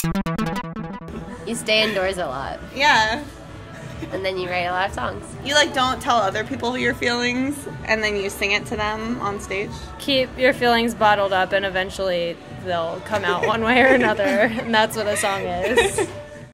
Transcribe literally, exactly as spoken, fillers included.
You stay indoors a lot. Yeah. And then you write a lot of songs. You, like, don't tell other people your feelings, and then you sing it to them on stage? Keep your feelings bottled up, and eventually they'll come out one way or another, and that's what a song is.